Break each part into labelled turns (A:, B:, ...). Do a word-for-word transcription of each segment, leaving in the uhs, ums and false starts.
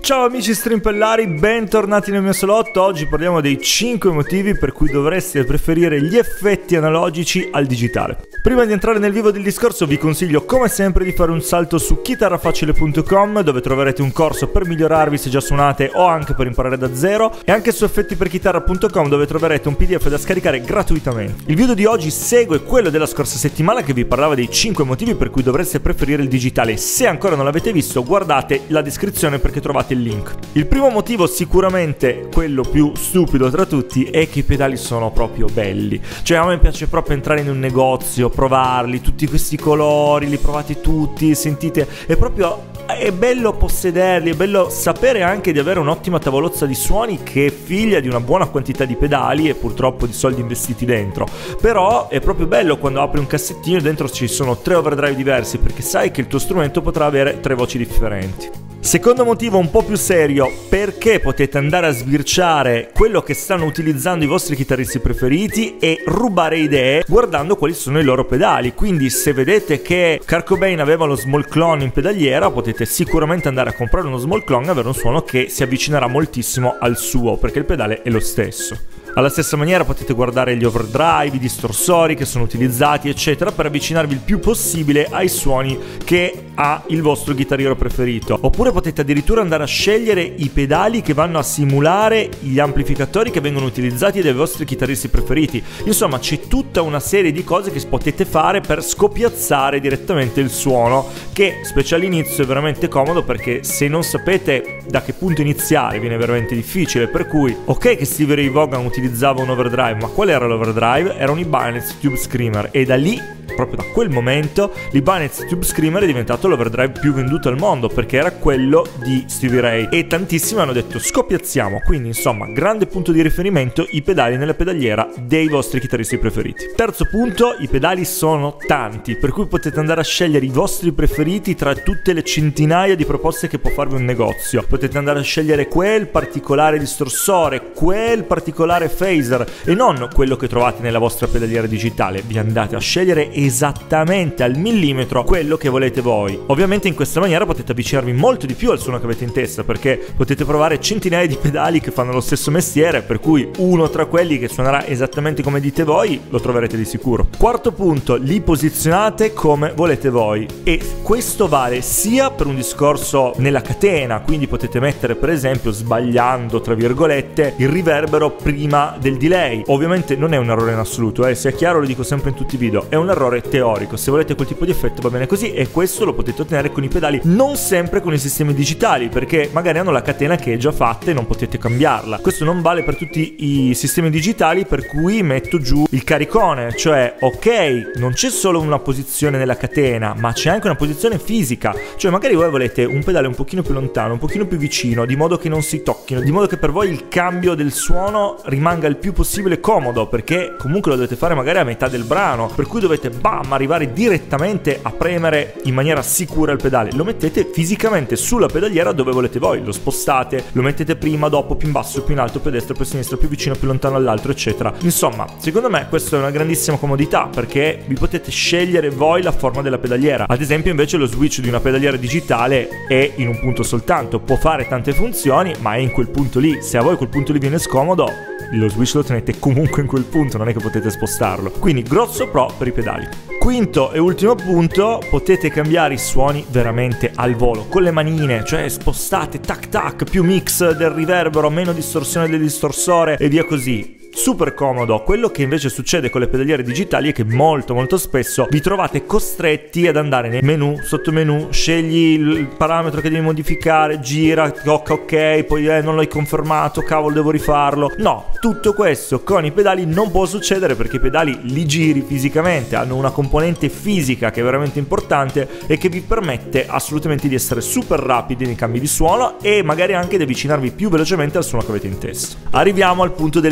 A: Ciao amici strimpellari, bentornati nel mio salotto. Oggi parliamo dei cinque motivi per cui dovreste preferire gli effetti analogici al digitale. Prima di entrare nel vivo del discorso vi consiglio come sempre di fare un salto su chitarra facile punto com, dove troverete un corso per migliorarvi se già suonate o anche per imparare da zero, e anche su effetti per chitarra punto com, dove troverete un P D F da scaricare gratuitamente. Il video di oggi segue quello della scorsa settimana che vi parlava dei cinque motivi per cui dovreste preferire il digitale. Se ancora non l'avete visto, guardate la descrizione perché trovate il link. Il primo motivo, sicuramente quello più stupido tra tutti, è che i pedali sono proprio belli. Cioè a me piace proprio entrare in un negozio, provarli, tutti questi colori, li provate tutti, sentite, è proprio è bello possederli, è bello sapere anche di avere un'ottima tavolozza di suoni che è figlia di una buona quantità di pedali e purtroppo di soldi investiti dentro. Però è proprio bello quando apri un cassettino e dentro ci sono tre overdrive diversi, perché sai che il tuo strumento potrà avere tre voci differenti. Secondo motivo un po' più serio, perché potete andare a sbirciare quello che stanno utilizzando i vostri chitarristi preferiti e rubare idee guardando quali sono i loro pedali. Quindi se vedete che Kurt Cobain aveva lo small clone in pedaliera, potete sicuramente andare a comprare uno small clone e avere un suono che si avvicinerà moltissimo al suo, perché il pedale è lo stesso. Alla stessa maniera potete guardare gli overdrive, i distorsori che sono utilizzati eccetera, per avvicinarvi il più possibile ai suoni che ha il vostro chitarriero preferito. Oppure potete addirittura andare a scegliere i pedali che vanno a simulare gli amplificatori che vengono utilizzati dai vostri chitarristi preferiti. Insomma, c'è tutta una serie di cose che potete fare per scopiazzare direttamente il suono, che specie all'inizio è veramente comodo, perché se non sapete da che punto iniziare viene veramente difficile. Per cui ok che Stevie Ray Vaughan utilizzava un overdrive, ma qual era l'overdrive? Era un Ibanez Tube Screamer, e da lì, proprio da quel momento, l'Ibanez Tube Screamer è diventato l'overdrive più venduto al mondo, perché era quello di Stevie Ray, e tantissimi hanno detto scopiazziamo. Quindi insomma, grande punto di riferimento i pedali nella pedaliera dei vostri chitarristi preferiti. Terzo punto, i pedali sono tanti, per cui potete andare a scegliere i vostri preferiti tra tutte le centinaia di proposte che può farvi un negozio. Potete andare a scegliere quel particolare distorsore, quel particolare phaser, e non quello che trovate nella vostra pedaliera digitale. Vi andate a scegliere esattamente al millimetro quello che volete voi. Ovviamente in questa maniera potete avvicinarvi molto di più al suono che avete in testa, perché potete provare centinaia di pedali che fanno lo stesso mestiere, per cui uno tra quelli che suonerà esattamente come dite voi lo troverete di sicuro. Quarto punto, li posizionate come volete voi, e questo vale sia per un discorso nella catena, quindi potete mettere per esempio, sbagliando tra virgolette, il riverbero prima del delay. Ovviamente non è un errore in assoluto, eh, sia chiaro, lo dico sempre in tutti i video, è un errore teorico. Se volete quel tipo di effetto va bene così, e questo lo potete ottenere con i pedali, non sempre con i sistemi digitali, perché magari hanno la catena che è già fatta e non potete cambiarla. Questo non vale per tutti i sistemi digitali, per cui metto giù il caricone, cioè ok, non c'è solo una posizione nella catena, ma c'è anche una posizione fisica. Cioè magari voi volete un pedale un pochino più lontano, un pochino più vicino, di modo che non si tocchino, di modo che per voi il cambio del suono rimanga il più possibile comodo, perché comunque lo dovete fare magari a metà del brano, per cui dovete bam arrivare direttamente a premere in maniera sicura il pedale. Lo mettete fisicamente sulla pedaliera dove volete voi, lo spostate, lo mettete prima, dopo, più in basso, più in alto, più a destra, più a sinistra, più vicino, più lontano all'altro eccetera. Insomma, secondo me questa è una grandissima comodità, perché vi potete scegliere voi la forma della pedaliera. Ad esempio invece lo switch di una pedaliera digitale è in un punto soltanto, può fare tante funzioni ma è in quel punto lì. Se a voi quel punto lì viene scomodo, lo switch lo tenete comunque in quel punto, non è che potete spostarlo. Quindi grosso pro per i pedali. Quinto e ultimo punto, potete cambiare i suoni veramente al volo, con le manine, cioè spostate tac tac, più mix del riverbero, meno distorsione del distorsore e via così. Super comodo. Quello che invece succede con le pedaliere digitali è che molto molto spesso vi trovate costretti ad andare nei menu, sottomenu, scegli il parametro che devi modificare, gira, tocca ok, poi eh, non l'hai confermato, cavolo devo rifarlo. No, tutto questo con i pedali non può succedere, perché i pedali li giri fisicamente, hanno una componente fisica che è veramente importante e che vi permette assolutamente di essere super rapidi nei cambi di suono e magari anche di avvicinarvi più velocemente al suono che avete in testa. Arriviamo al punto delle conclusioni.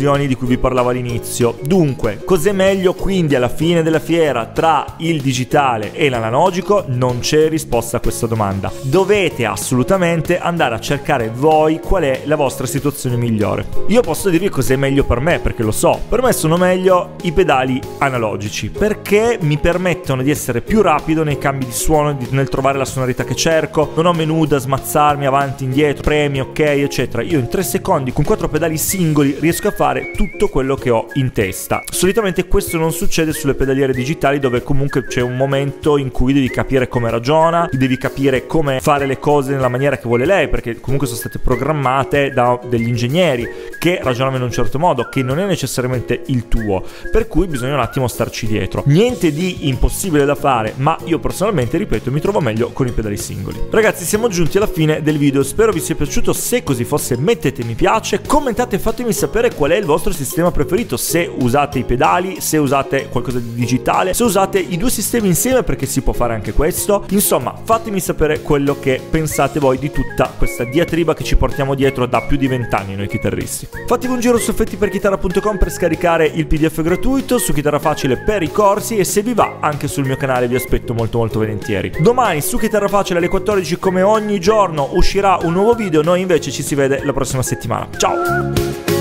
A: confusioni di cui vi parlavo all'inizio. Dunque, cos'è meglio quindi alla fine della fiera tra il digitale e l'analogico? Non c'è risposta a questa domanda. Dovete assolutamente andare a cercare voi qual è la vostra situazione migliore. Io posso dirvi cos'è meglio per me, perché lo so. Per me sono meglio i pedali analogici, perché mi permettono di essere più rapido nei cambi di suono, nel trovare la sonorità che cerco, non ho menu da smazzarmi avanti, indietro, premi, ok, eccetera. Io in tre secondi con quattro pedali singoli riesco a fare tutto quello che ho in testa. Solitamente questo non succede sulle pedaliere digitali, dove comunque c'è un momento in cui devi capire come ragiona, devi capire come fare le cose nella maniera che vuole lei, perché comunque sono state programmate da degli ingegneri che ragionano in un certo modo, che non è necessariamente il tuo, per cui bisogna un attimo starci dietro. Niente di impossibile da fare, ma io personalmente, ripeto, mi trovo meglio con i pedali singoli. Ragazzi, siamo giunti alla fine del video, spero vi sia piaciuto. Se così fosse, mettete mi piace, commentate e fatemi sapere qual è il vostro sistema preferito, se usate i pedali, se usate qualcosa di digitale, se usate i due sistemi insieme, perché si può fare anche questo. Insomma, fatemi sapere quello che pensate voi di tutta questa diatriba che ci portiamo dietro da più di vent'anni noi chitarristi. Fatevi un giro su effetti per chitarra punto com per scaricare il P D F gratuito, su Chitarra Facile per i corsi, e se vi va anche sul mio canale vi aspetto molto molto volentieri. Domani su Chitarra Facile alle quattordici, come ogni giorno, uscirà un nuovo video. Noi invece ci si vede la prossima settimana. Ciao!